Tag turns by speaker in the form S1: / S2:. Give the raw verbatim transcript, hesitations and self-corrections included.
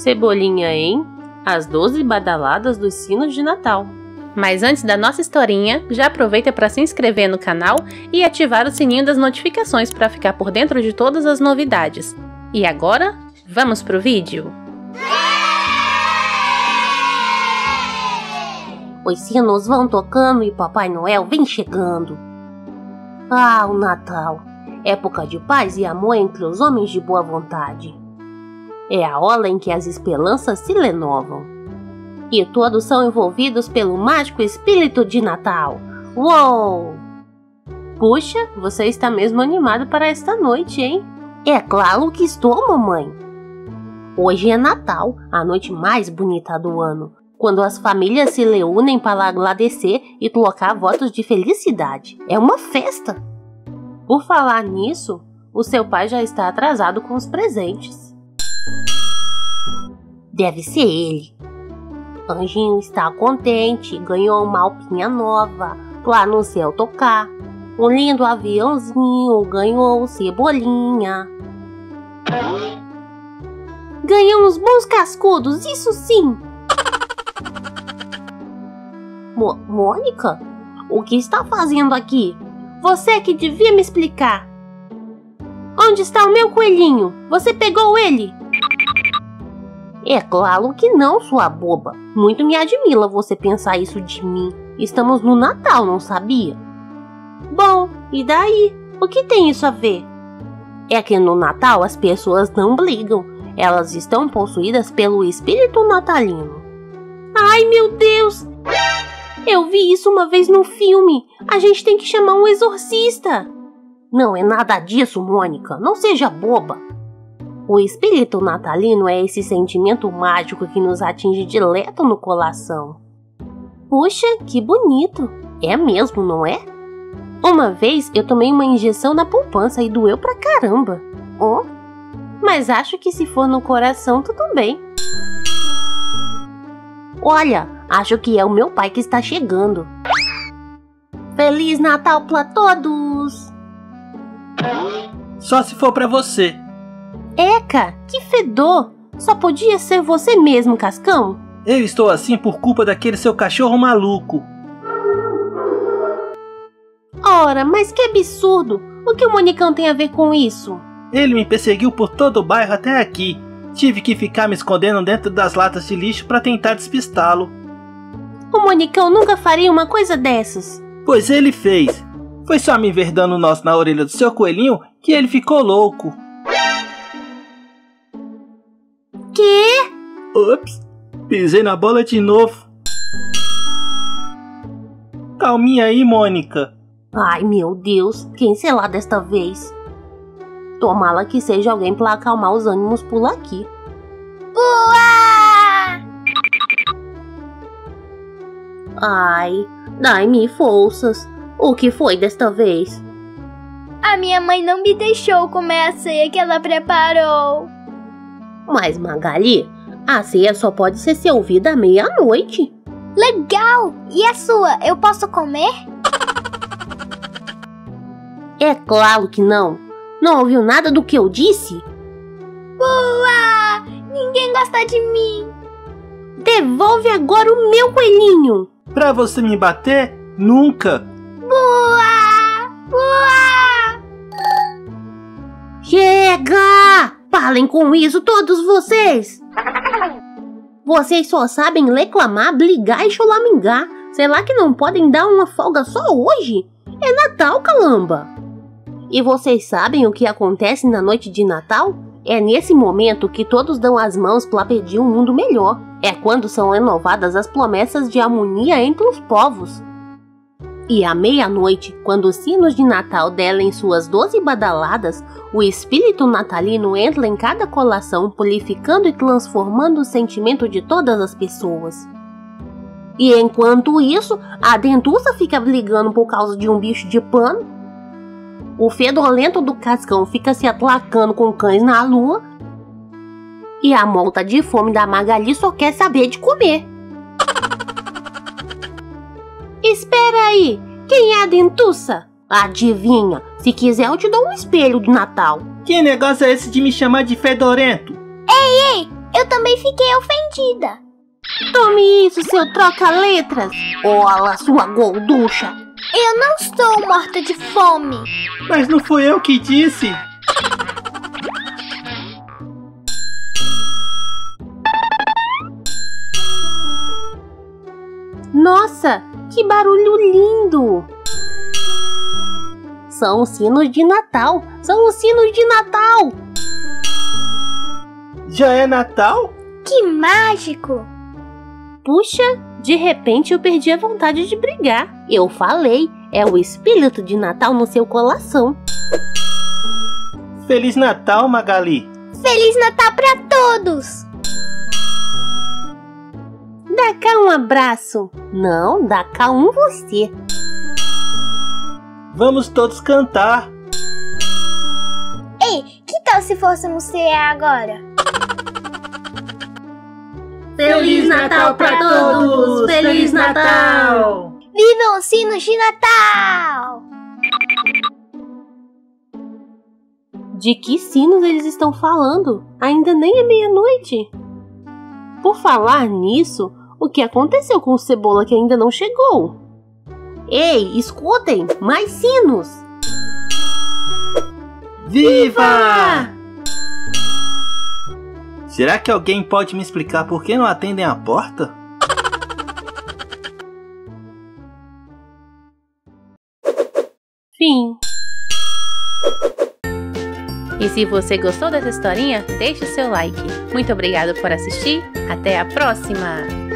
S1: Cebolinha em As doze Badaladas dos Sinos de Natal. Mas antes da nossa historinha, já aproveita para se inscrever no canal e ativar o sininho das notificações para ficar por dentro de todas as novidades. E agora, vamos pro vídeo?
S2: Os sinos vão tocando e Papai Noel vem chegando. Ah, o Natal, época de paz e amor entre os homens de boa vontade. É a hora em que as esperanças se renovam. E todos são envolvidos pelo mágico espírito de Natal. Uou! Puxa, você está mesmo animado para esta noite, hein? É claro que estou, mamãe. Hoje é Natal, a noite mais bonita do ano, quando as famílias se reúnem para agradecer e colocar votos de felicidade. É uma festa. Por falar nisso, o seu pai já está atrasado com os presentes. Deve ser ele. Anjinho está contente, ganhou uma alpinha nova, lá no céu tocar. Um lindo aviãozinho, ganhou Cebolinha. Ganhamos bons cascudos, isso sim! Mo- Mônica? O que está fazendo aqui? Você que devia me explicar. Onde está o meu coelhinho? Você pegou ele? É claro que não, sua boba. Muito me admira você pensar isso de mim. Estamos no Natal, não sabia? Bom, e daí? O que tem isso a ver? É que no Natal as pessoas não brigam. Elas estão possuídas pelo espírito natalino. Ai, meu Deus! Eu vi isso uma vez no filme. A gente tem que chamar um exorcista. Não é nada disso, Mônica. Não seja boba. O espírito natalino é esse sentimento mágico que nos atinge direto no coração. Puxa, que bonito! É mesmo, não é? Uma vez eu tomei uma injeção na poupança e doeu pra caramba. Oh, mas acho que se for no coração, tudo bem. Olha, acho que é o meu pai que está chegando. Feliz Natal pra todos!
S3: Só se for pra você.
S2: Eca, que fedor! Só podia ser você mesmo, Cascão.
S3: Eu estou assim por culpa daquele seu cachorro maluco.
S2: Ora, mas que absurdo! O que o Monicão tem a ver com isso?
S3: Ele me perseguiu por todo o bairro até aqui. Tive que ficar me escondendo dentro das latas de lixo para tentar despistá-lo.
S2: O Monicão nunca faria uma coisa dessas.
S3: Pois ele fez. Foi só me ver dando nó na orelha do seu coelhinho que ele ficou louco.
S2: Quê?
S3: Ops, pisei na bola de novo. Calminha aí, Mônica.
S2: Ai, meu Deus, quem será desta vez? Tomara que seja alguém para acalmar os ânimos por aqui.
S4: Uá!
S2: Ai, dai-me forças. O que foi desta vez?
S4: A minha mãe não me deixou comer a ceia que ela preparou.
S2: Mas, Magali, a ceia só pode ser servida à meia-noite.
S4: Legal! E a sua, eu posso comer?
S2: É claro que não. Não ouviu nada do que eu disse?
S4: Uá! Ninguém gosta de mim.
S2: Devolve agora o meu coelhinho.
S3: Pra você me bater? Nunca.
S4: Uá! Uá!
S2: Chega! Parem com isso, todos vocês! Vocês só sabem reclamar, brigar e cholamingar. Será que não podem dar uma folga só hoje? É Natal, calamba! E vocês sabem o que acontece na noite de Natal? É nesse momento que todos dão as mãos para pedir um mundo melhor. É quando são renovadas as promessas de harmonia entre os povos. E à meia-noite, quando os sinos de Natal derem suas doze badaladas, o espírito natalino entra em cada coração, purificando e transformando o sentimento de todas as pessoas. E enquanto isso, a dentuça fica brigando por causa de um bicho de pano, o fedorento do Cascão fica se atracando com cães na lua, e a morta de fome da Magali só quer saber de comer. Espera aí, quem é a dentuça? Adivinha, se quiser eu te dou um espelho de Natal.
S3: Que negócio é esse de me chamar de fedorento?
S4: Ei, ei, Eu também fiquei ofendida.
S2: Tome isso, seu troca-letras! Olá, sua gorducha!
S4: Eu não estou morta de fome.
S3: Mas não fui eu que disse.
S2: Nossa, que barulho lindo! São os sinos de Natal! São os sinos de Natal!
S3: Já é Natal?
S4: Que mágico!
S2: Puxa, de repente eu perdi a vontade de brigar. Eu falei, é o espírito de Natal no seu coração.
S3: Feliz Natal, Magali!
S4: Feliz Natal pra todos!
S2: Dá cá um abraço. Não, dá cá um você.
S3: Vamos todos cantar.
S4: Ei, que tal se fôssemos ser agora?
S2: Feliz Natal pra todos! Feliz Natal!
S4: Vivam os sinos de Natal!
S2: De que sinos eles estão falando? Ainda nem é meia-noite. Por falar nisso, o que aconteceu com o Cebola que ainda não chegou? Ei, escutem! Mais sinos!
S3: Viva! Será que alguém pode me explicar por que não atendem a porta?
S2: Fim.
S1: E se você gostou dessa historinha, deixe o seu like. Muito obrigado por assistir. Até a próxima!